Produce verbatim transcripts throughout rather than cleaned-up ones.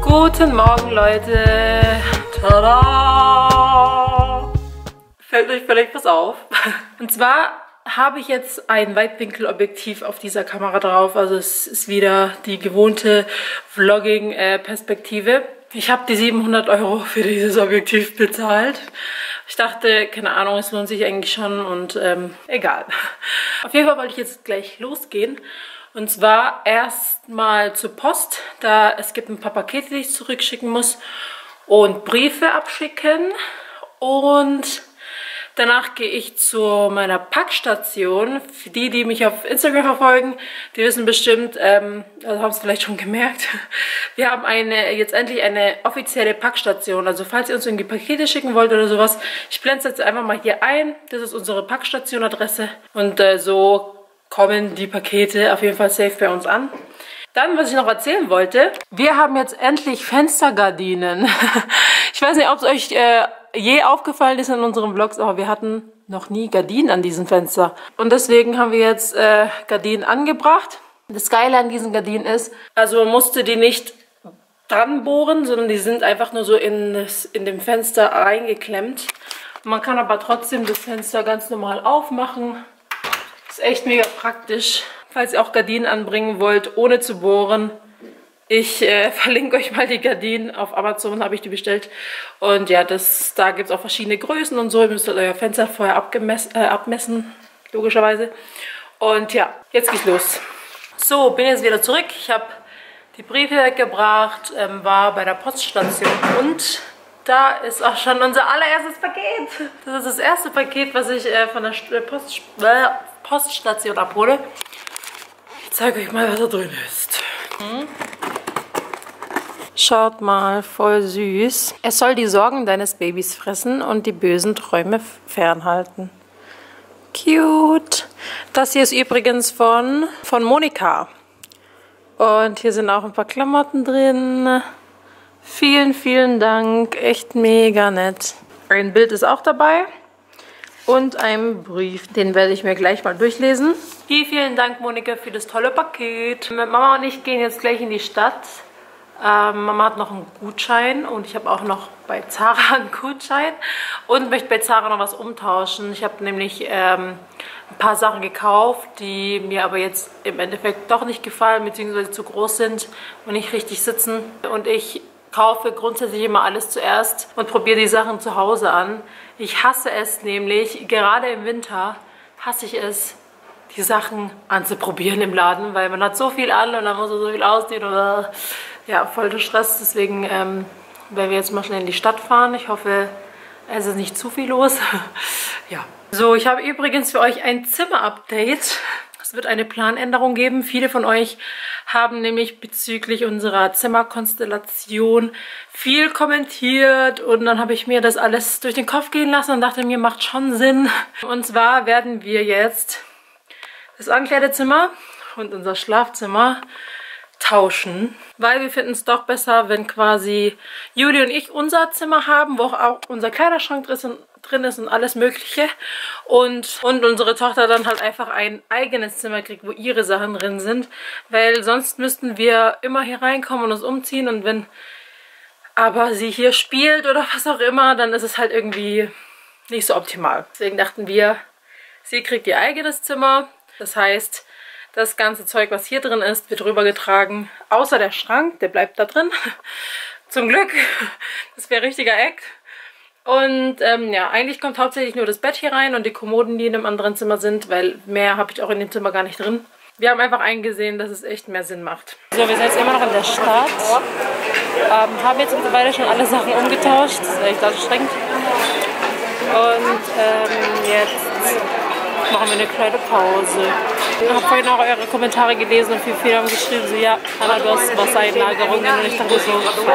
Guten Morgen, Leute. Tada! Fällt euch vielleicht was auf? Und zwar habe ich jetzt ein Weitwinkelobjektiv auf dieser Kamera drauf. Also es ist wieder die gewohnte Vlogging-Perspektive. Ich habe die siebenhundert Euro für dieses Objektiv bezahlt. Ich dachte, keine Ahnung, es lohnt sich eigentlich schon und ähm, egal. Auf jeden Fall wollte ich jetzt gleich losgehen. Und zwar erstmal zur Post, da es gibt ein paar Pakete, die ich zurückschicken muss und Briefe abschicken. Und danach gehe ich zu meiner Packstation. Für die, die mich auf Instagram verfolgen, die wissen bestimmt, ähm, also haben es vielleicht schon gemerkt, wir haben eine jetzt endlich eine offizielle Packstation. Also falls ihr uns irgendwie Pakete schicken wollt oder sowas, ich blende es jetzt einfach mal hier ein. Das ist unsere Packstation-Adresse und äh, so kommen die Pakete auf jeden Fall safe bei uns an. Dann, was ich noch erzählen wollte, wir haben jetzt endlich Fenstergardinen. Ich weiß nicht, ob es euch äh, je aufgefallen ist in unseren Vlogs, aber wir hatten noch nie Gardinen an diesem Fenster. Und deswegen haben wir jetzt äh, Gardinen angebracht. Das Geile an diesen Gardinen ist, also man musste die nicht dran bohren, sondern die sind einfach nur so in, das, in dem Fenster reingeklemmt. Man kann aber trotzdem das Fenster ganz normal aufmachen. Ist echt mega praktisch, falls ihr auch Gardinen anbringen wollt, ohne zu bohren. Ich äh, verlinke euch mal die Gardinen. Auf Amazon habe ich die bestellt. Und ja, das, da gibt es auch verschiedene Größen und so. Ihr müsst euer Fenster vorher abgemessen, äh, abmessen, logischerweise. Und ja, jetzt geht's los. So, bin jetzt wieder zurück. Ich habe die Briefe weggebracht, ähm, war bei der Poststation und da ist auch schon unser allererstes Paket. Das ist das erste Paket, was ich äh, von der Post, äh, Poststation abhole. Ich zeige euch mal, was da drin ist. Hm? Schaut mal, voll süß. Es soll die Sorgen deines Babys fressen und die bösen Träume fernhalten. Cute. Das hier ist übrigens von, von Monika. Und hier sind auch ein paar Klamotten drin. Vielen, vielen Dank. Echt mega nett. Ein Bild ist auch dabei. Und ein Brief. Den werde ich mir gleich mal durchlesen. Vielen, vielen Dank, Monika, für das tolle Paket. Mama und ich gehen jetzt gleich in die Stadt. Ähm, Mama hat noch einen Gutschein und ich habe auch noch bei Zara einen Gutschein. Und möchte bei Zara noch was umtauschen. Ich habe nämlich ähm, ein paar Sachen gekauft, die mir aber jetzt im Endeffekt doch nicht gefallen, beziehungsweise zu groß sind und nicht richtig sitzen. Und ich kaufe grundsätzlich immer alles zuerst und probiere die Sachen zu Hause an. Ich hasse es nämlich, gerade im Winter hasse ich es, die Sachen anzuprobieren im Laden, weil man hat so viel an und dann muss man so viel ausziehen oder ja, voll der Stress. Deswegen ähm, werden wir jetzt mal schnell in die Stadt fahren. Ich hoffe, es ist nicht zu viel los. Ja. So, ich habe übrigens für euch ein Zimmer-Update. Es wird eine Planänderung geben. Viele von euch haben nämlich bezüglich unserer Zimmerkonstellation viel kommentiert und dann habe ich mir das alles durch den Kopf gehen lassen und dachte mir, macht schon Sinn. Und zwar werden wir jetzt das Ankleidezimmer und unser Schlafzimmer tauschen, weil wir finden es doch besser, wenn quasi Juli und ich unser Zimmer haben, wo auch unser Kleiderschrank drin ist und alles Mögliche und, und unsere Tochter dann halt einfach ein eigenes Zimmer kriegt, wo ihre Sachen drin sind, weil sonst müssten wir immer hier reinkommen und uns umziehen und wenn aber sie hier spielt oder was auch immer, dann ist es halt irgendwie nicht so optimal. Deswegen dachten wir, sie kriegt ihr eigenes Zimmer, das heißt, das ganze Zeug, was hier drin ist, wird rübergetragen. Außer der Schrank, der bleibt da drin. Zum Glück. Das wäre richtiger Act. Und ähm, ja, eigentlich kommt hauptsächlich nur das Bett hier rein und die Kommoden, die in einem anderen Zimmer sind, weil mehr habe ich auch in dem Zimmer gar nicht drin. Wir haben einfach eingesehen, dass es echt mehr Sinn macht. So, wir sind jetzt immer noch in der Stadt. Ähm, haben jetzt mittlerweile schon alle Sachen umgetauscht. Das ist echt anstrengend. Und ähm, jetzt machen wir eine kleine Pause. Ich habe vorhin auch eure Kommentare gelesen und viele, viele haben geschrieben, so ja, Anna, du hast Wassereinlagerungen und ich dachte so,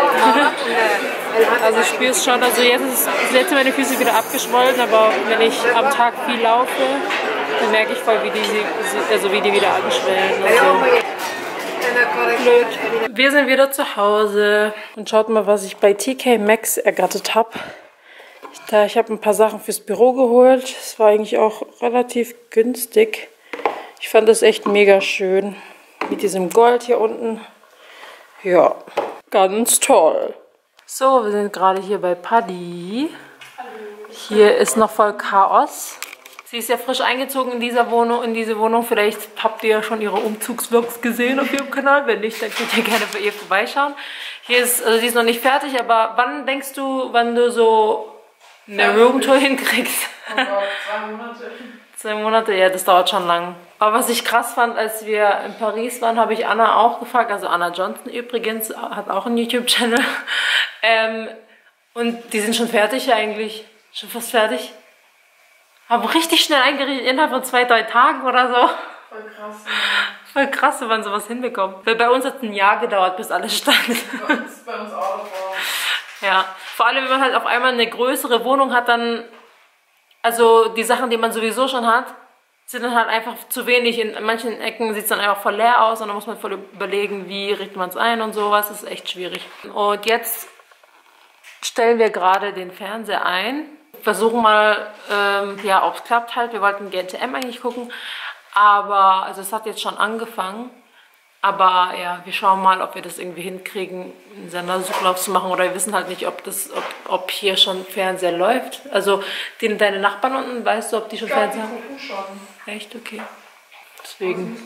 also ich spüre es schon, also jetzt, ist, jetzt sind meine Füße wieder abgeschwollen, aber wenn ich am Tag viel laufe, dann merke ich voll, wie die, also wie die wieder anschwellen. Also blöd. Wir sind wieder zu Hause und schaut mal, was ich bei T K Maxx ergattert habe. Da ich habe ein paar Sachen fürs Büro geholt. Es war eigentlich auch relativ günstig. Ich fand das echt mega schön. Mit diesem Gold hier unten. Ja. Ganz toll. So, wir sind gerade hier bei Paddy. Hier ist noch voll Chaos. Sie ist ja frisch eingezogen in dieser Wohnung, in diese Wohnung. Vielleicht habt ihr ja schon ihre Umzugsvlogs gesehen auf ihrem Kanal. Wenn nicht, dann könnt ihr gerne bei ihr vorbeischauen. Hier ist, also sie ist noch nicht fertig, aber wann denkst du, wann du so eine Roomtour hinkriegst? Oh Gott, zwei Monate. Zwei Monate, ja, das dauert schon lang. Aber was ich krass fand, als wir in Paris waren, habe ich Anna auch gefragt, also Anna Johnson übrigens, hat auch einen YouTube-Channel. Ähm, und die sind schon fertig eigentlich, schon fast fertig. Haben richtig schnell eingerichtet, innerhalb von zwei, drei Tagen oder so. Voll krass. Voll krass, wenn man sowas hinbekommt. Weil bei uns hat es ein Jahr gedauert, bis alles stand. Bei uns, bei uns auch davor. Ja, vor allem, wenn man halt auf einmal eine größere Wohnung hat, dann, also die Sachen, die man sowieso schon hat, sind dann halt einfach zu wenig. In manchen Ecken sieht es dann einfach voll leer aus und dann muss man voll überlegen, wie richtet man es ein und sowas. Das ist echt schwierig. Und jetzt stellen wir gerade den Fernseher ein. Versuchen mal, ähm, ja, ob es klappt halt. Wir wollten G N T M eigentlich gucken, aber, also es hat jetzt schon angefangen. Aber ja, wir schauen mal, ob wir das irgendwie hinkriegen, einen Sendersuchlauf zu machen. Oder wir wissen halt nicht, ob, das, ob, ob hier schon Fernseher läuft. Also die, deine Nachbarn unten, weißt du, ob die schon ich glaub, Fernseher haben? Die gucken schon. Echt? Okay. Deswegen.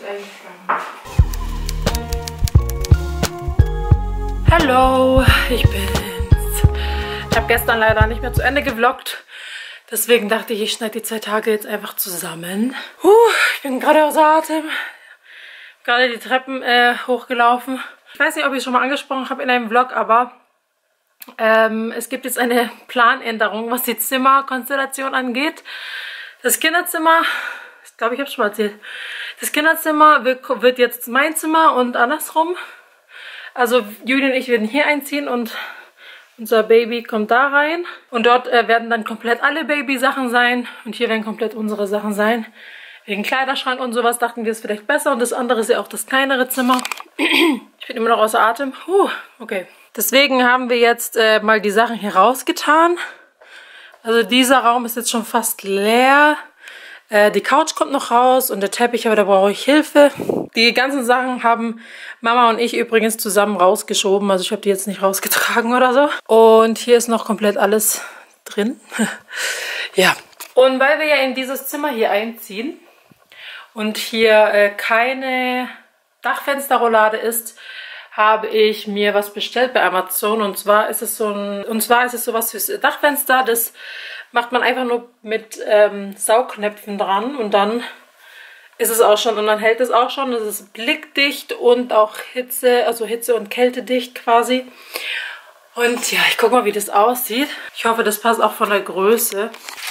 Hallo, ich bin's. Ich habe gestern leider nicht mehr zu Ende gevloggt. Deswegen dachte ich, ich schneide die zwei Tage jetzt einfach zusammen. Huh, ich bin gerade außer Atem. Gerade die Treppen äh, hochgelaufen. Ich weiß nicht, ob ich es schon mal angesprochen habe in einem Vlog, aber ähm, es gibt jetzt eine Planänderung, was die Zimmerkonstellation angeht. Das Kinderzimmer, ich glaube, ich habe es schon mal erzählt, das Kinderzimmer wird, wird jetzt mein Zimmer und andersrum. Also Juli und ich werden hier einziehen und unser Baby kommt da rein. Und dort äh, werden dann komplett alle Babysachen sein und hier werden komplett unsere Sachen sein. Wegen Kleiderschrank und sowas dachten wir es vielleicht besser. Und das andere ist ja auch das kleinere Zimmer. Ich bin immer noch außer Atem. Puh, okay. Deswegen haben wir jetzt äh, mal die Sachen hier rausgetan. Also dieser Raum ist jetzt schon fast leer. Äh, die Couch kommt noch raus und der Teppich, aber da brauche ich Hilfe. Die ganzen Sachen haben Mama und ich übrigens zusammen rausgeschoben. Also ich habe die jetzt nicht rausgetragen oder so. Und hier ist noch komplett alles drin. Ja. Und weil wir ja in dieses Zimmer hier einziehen und hier äh, keine Dachfensterroulade ist, habe ich mir was bestellt bei Amazon. Und zwar ist es so ein, und zwar ist es sowas fürs Dachfenster. Das macht man einfach nur mit ähm, Saugnäpfen dran und dann ist es auch schon und dann hält es auch schon. Es ist blickdicht und auch Hitze, also Hitze- und Kältedicht quasi. Und ja, ich gucke mal, wie das aussieht. Ich hoffe, das passt auch von der Größe.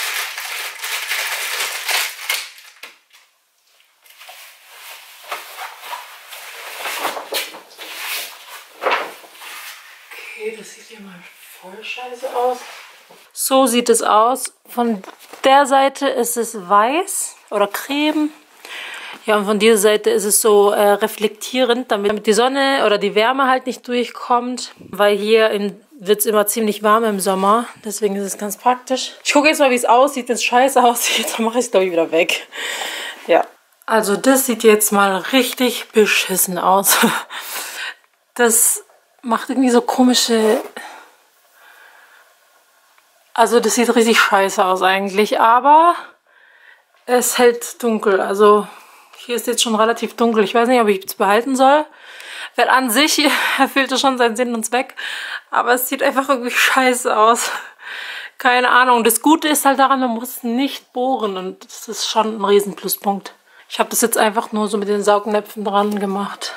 Okay, das sieht hier mal voll scheiße aus. So sieht es aus. Von der Seite ist es weiß oder creme. Ja, und von dieser Seite ist es so äh, reflektierend, damit die Sonne oder die Wärme halt nicht durchkommt. Weil hier wird es immer ziemlich warm im Sommer. Deswegen ist es ganz praktisch. Ich gucke jetzt mal, wie es aussieht. Wenn es scheiße aussieht, dann mache ich es, glaube ich, wieder weg. Ja. Also das sieht jetzt mal richtig beschissen aus. Das macht irgendwie so komische... Also das sieht richtig scheiße aus eigentlich, aber es hält dunkel. Also hier ist jetzt schon relativ dunkel. Ich weiß nicht, ob ich es behalten soll. Weil an sich erfüllt es schon seinen Sinn und Zweck. Aber es sieht einfach irgendwie scheiße aus. Keine Ahnung. Das Gute ist halt daran, man muss nicht bohren. Und das ist schon ein riesen Pluspunkt. Ich habe das jetzt einfach nur so mit den Saugnäpfen dran gemacht.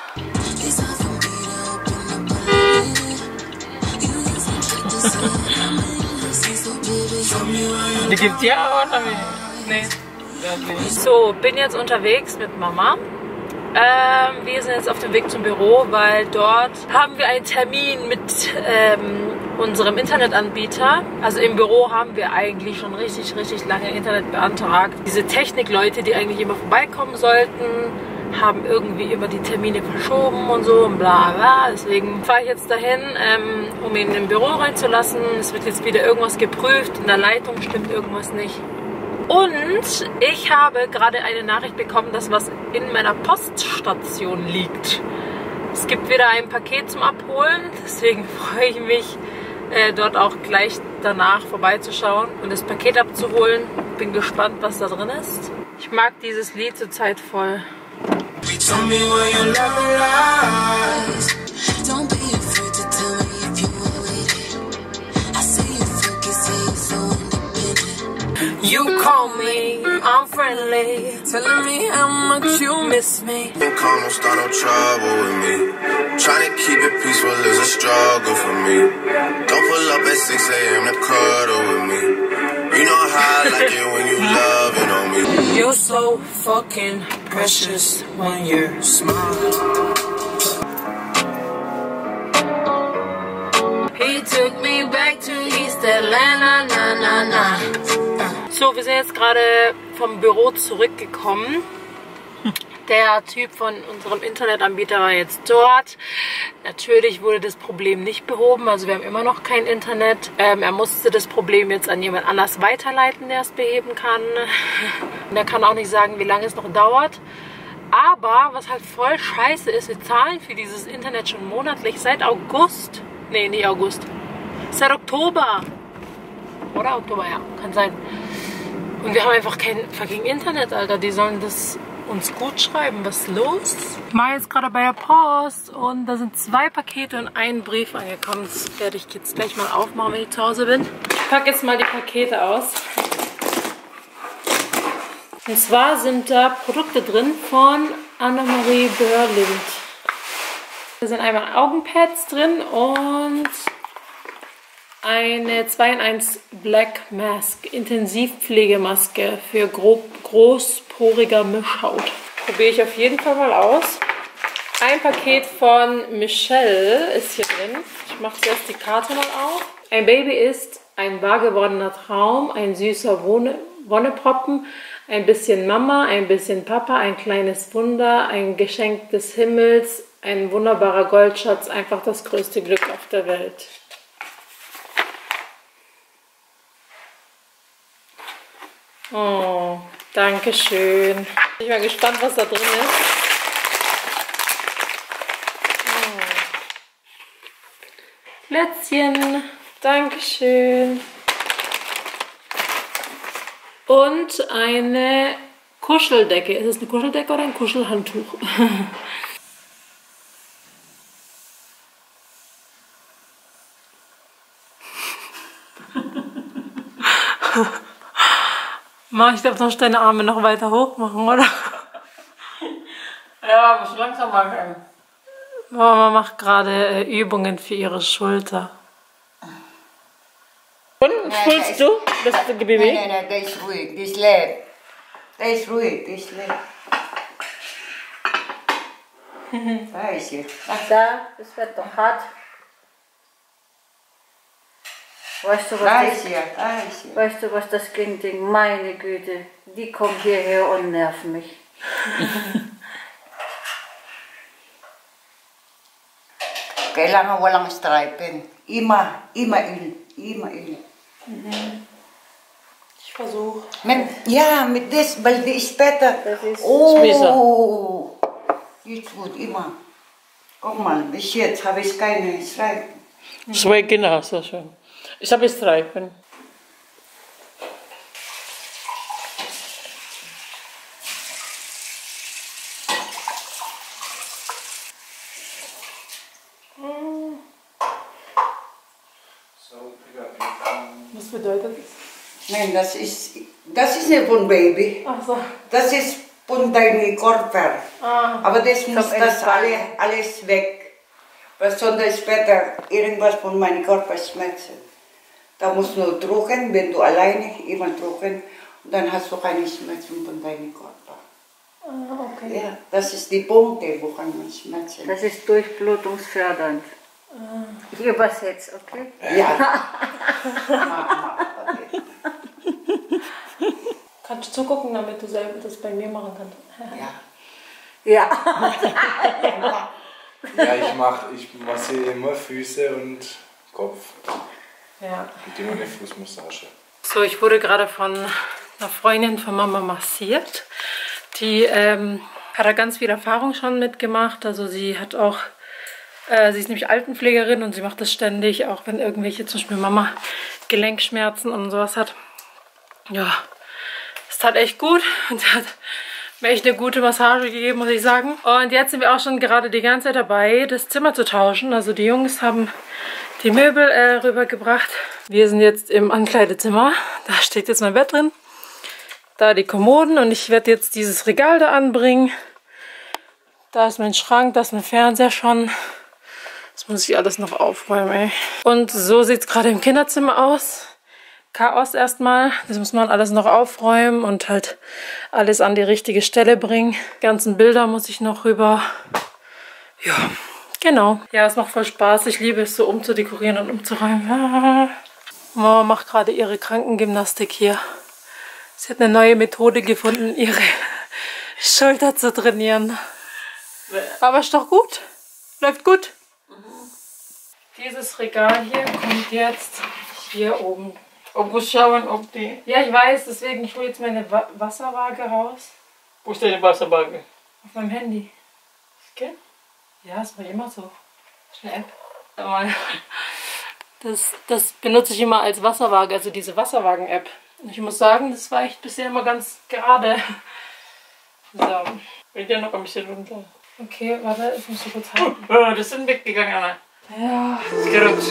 Die gibt ja oder wie? Nee. So, bin jetzt unterwegs mit Mama. Ähm, wir sind jetzt auf dem Weg zum Büro, weil dort haben wir einen Termin mit ähm, unserem Internetanbieter. Also im Büro haben wir eigentlich schon richtig, richtig lange Internet beantragt. Diese Technikleute, die eigentlich immer vorbeikommen sollten, haben irgendwie immer die Termine verschoben und so und bla bla. Deswegen fahre ich jetzt dahin, ähm, um ihn im Büro reinzulassen. Es wird jetzt wieder irgendwas geprüft. In der Leitung stimmt irgendwas nicht. Und ich habe gerade eine Nachricht bekommen, dass was in meiner Poststation liegt. Es gibt wieder ein Paket zum Abholen, deswegen freue ich mich, äh, dort auch gleich danach vorbeizuschauen und das Paket abzuholen. Bin gespannt, was da drin ist. Ich mag dieses Lied zurzeit voll. You call me, I'm friendly, telling me how much you miss me. Come don't start no trouble with me. Trying to keep it peaceful is a struggle for me. Don't pull up at six A M to cuddle with me. You know how I like it when you loving on me. You're so fucking precious when you're smart. He took me back to East Atlanta, na na na. So, wir sind jetzt gerade vom Büro zurückgekommen. Der Typ von unserem Internetanbieter war jetzt dort. Natürlich wurde das Problem nicht behoben, also wir haben immer noch kein Internet. Ähm, er musste das Problem jetzt an jemand anders weiterleiten, der es beheben kann. Und er kann auch nicht sagen, wie lange es noch dauert. Aber was halt voll scheiße ist, wir zahlen für dieses Internet schon monatlich seit August. Nee, nicht August. Seit Oktober. Oder Oktober, ja, kann sein. Und wir haben einfach kein fucking Internet, Alter. Die sollen das uns gut schreiben. Was ist los? Ich war jetzt gerade bei der Post und da sind zwei Pakete und ein Brief angekommen. Das werde ich jetzt gleich mal aufmachen, wenn ich zu Hause bin. Ich packe jetzt mal die Pakete aus. Und zwar sind da Produkte drin von Annemarie Berlind. Da sind einmal Augenpads drin und eine zwei in eins Black Mask, Intensivpflegemaske für grob, großporiger Mischhaut. Probiere ich auf jeden Fall mal aus. Ein Paket von Michelle ist hier drin. Ich mache zuerst die Karte mal auf. Ein Baby ist ein wahr gewordener Traum, ein süßer Wonne, Wonneproppen, ein bisschen Mama, ein bisschen Papa, ein kleines Wunder, ein Geschenk des Himmels, ein wunderbarer Goldschatz, einfach das größte Glück auf der Welt. Oh, danke schön. Ich bin mal gespannt, was da drin ist. Oh. Plätzchen, danke schön. Und eine Kuscheldecke. Ist es eine Kuscheldecke oder ein Kuschelhandtuch? Mach, ich darf noch deine Arme noch weiter hoch machen, oder? Ja, muss langsam machen. Mama macht gerade äh, Übungen für ihre Schulter. Und, spulst du das Baby? Nein, nein, nein, der ist ruhig, der ist leer. Der ist ruhig, der ist leer. Da ist sie. Ach da, das wird doch hart. Weißt du, was Da das, ist sie, da ist sie. weißt du, was das Kind denkt? Meine Güte, die kommen hierher und nerven mich. Kailangan walang striping. Immer, immer il, immer il. Ich versuche. Mit, ja, mit das, weil die ist besser. Das ist Oh, die ist gut, immer. Guck mal, bis jetzt habe ich keine Streifen. Zwei genau, sehr schön. Ich habe Streifen. Was bedeutet das? Nein, das ist, das ist nicht von Baby. Ach so. Das ist von deinem Körper. Ah. Aber das muss in das Fall. alle, alles weg. Weil sonst später irgendwas von meinem Körper schmerzen. Da musst du nur drücken, wenn du alleine immer drücken. Und dann hast du keine Schmerzen von deinem Körper. Ah, okay. Ja, das ist die Punkte, wo kann man schmerzen. Das ist durchblutungsfördernd. Ich übersetze, okay? Ja. Mama, okay. Kannst du zugucken, damit du selber das bei mir machen kannst? Ja. Ja. Ja, ich mache ich massiere immer Füße und Kopf. Ja. Und immer eine Fußmassage. So, ich wurde gerade von einer Freundin von Mama massiert. Die ähm, hat da ganz viel Erfahrung schon mitgemacht. Also sie hat auch Äh, sie ist nämlich Altenpflegerin und sie macht das ständig, auch wenn irgendwelche, zum Beispiel Mama, Gelenkschmerzen und sowas hat. Ja, es tat echt gut und sie hat mir echt eine gute Massage gegeben, muss ich sagen. Und jetzt sind wir auch schon gerade die ganze Zeit dabei, das Zimmer zu tauschen. Also die Jungs haben die Möbel äh, rübergebracht. Wir sind jetzt im Ankleidezimmer. Da steht jetzt mein Bett drin. Da die Kommoden und ich werde jetzt dieses Regal da anbringen. Da ist mein Schrank, da ist mein Fernseher schon. Das muss ich alles noch aufräumen, ey. Und so sieht es gerade im Kinderzimmer aus. Chaos erstmal. Das muss man alles noch aufräumen und halt alles an die richtige Stelle bringen. Die ganzen Bilder muss ich noch rüber. Ja, genau. Ja, es macht voll Spaß. Ich liebe es, so umzudekorieren und umzuräumen. Mama macht gerade ihre Krankengymnastik hier. Sie hat eine neue Methode gefunden, ihre Schulter zu trainieren. Aber ist doch gut. Läuft gut. Dieses Regal hier kommt jetzt hier oben. Und muss schauen, ob die... Ja, ich weiß, deswegen ich hole jetzt meine Wa Wasserwaage raus. Wo ist deine Wasserwaage? Auf meinem Handy. Okay? Ja, das mache ich immer so. Das ist eine App. Das, das benutze ich immer als Wasserwaage, also diese Wasserwagen-App. Und ich muss sagen, das war echt bisher immer ganz gerade. So. Geht ja noch ein bisschen runter. Okay, warte, ich muss so kurz halten. Oh, das sind weggegangen, Anna. Ja. Das ist gerutscht.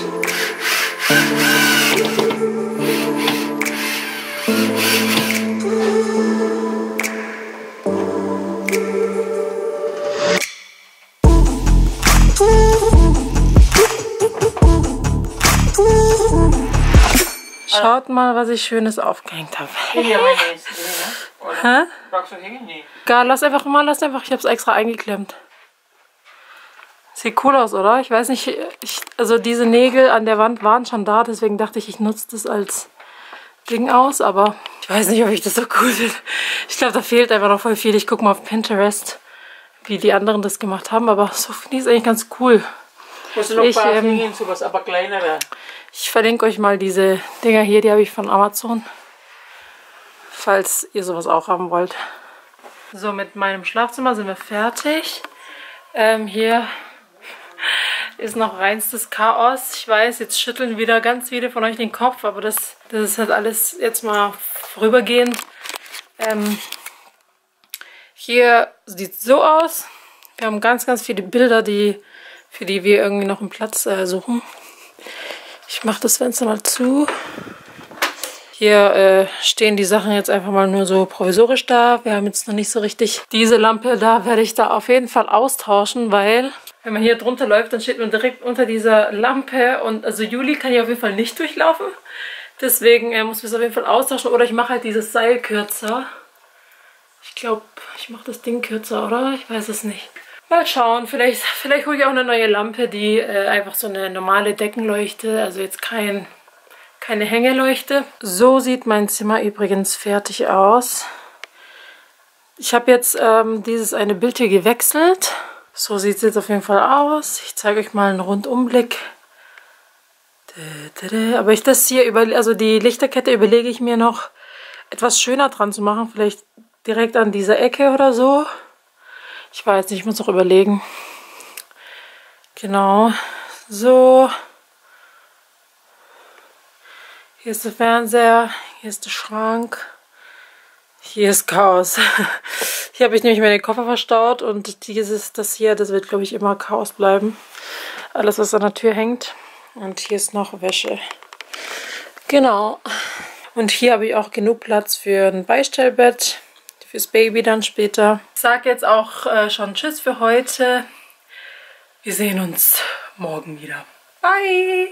Schaut mal, was ich Schönes aufgehängt habe. Hier meine jetzt. Oder? Hä? Brauchst du hängen? Nee. Gar, lass einfach mal, lass einfach. Ich habe es extra eingeklemmt. Sieht cool aus, oder? Ich weiß nicht, ich, also diese Nägel an der Wand waren schon da, deswegen dachte ich, ich nutze das als Ding aus, aber ich weiß nicht, ob ich das so cool finde. Ich glaube, da fehlt einfach noch voll viel. Ich gucke mal auf Pinterest, wie die anderen das gemacht haben, aber so finde ich es eigentlich ganz cool. Musst du noch Ich, ein paar ähm, hängen, sowas, aber kleinere. Ich verlinke euch mal diese Dinger hier, die habe ich von Amazon, falls ihr sowas auch haben wollt. So, mit meinem Schlafzimmer sind wir fertig. Ähm, hier ist noch reinstes Chaos. Ich weiß, jetzt schütteln wieder ganz viele von euch den Kopf, aber das, das ist halt alles jetzt mal vorübergehend. Ähm, hier sieht es so aus. Wir haben ganz, ganz viele Bilder, die, für die wir irgendwie noch einen Platz äh, suchen. Ich mache das Fenster mal zu. Hier äh, stehen die Sachen jetzt einfach mal nur so provisorisch da. Wir haben jetzt noch nicht so richtig diese Lampe. Da werde ich da auf jeden Fall austauschen, weil wenn man hier drunter läuft, dann steht man direkt unter dieser Lampe. Und also Juli kann hier auf jeden Fall nicht durchlaufen. Deswegen äh, muss ich es auf jeden Fall austauschen. Oder ich mache halt dieses Seil kürzer. Ich glaube, ich mache das Ding kürzer, oder? Ich weiß es nicht. Mal schauen, vielleicht, vielleicht hole ich auch eine neue Lampe, die äh, einfach so eine normale Deckenleuchte, also jetzt kein, keine Hängeleuchte. So sieht mein Zimmer übrigens fertig aus. Ich habe jetzt ähm, dieses eine Bild hier gewechselt. So sieht es jetzt auf jeden Fall aus. Ich zeige euch mal einen Rundumblick. Aber ich das hier, über, also die Lichterkette überlege ich mir noch etwas schöner dran zu machen. Vielleicht direkt an dieser Ecke oder so. Ich weiß nicht, ich muss noch überlegen. Genau. So. Hier ist der Fernseher. Hier ist der Schrank. Hier ist Chaos. Hier habe ich nämlich meine Koffer verstaut. Und dieses, das hier, das wird, glaube ich, immer Chaos bleiben. Alles, was an der Tür hängt. Und hier ist noch Wäsche. Genau. Und hier habe ich auch genug Platz für ein Beistellbett. Fürs Baby dann später. Ich sage jetzt auch äh, schon Tschüss für heute. Wir sehen uns morgen wieder. Bye!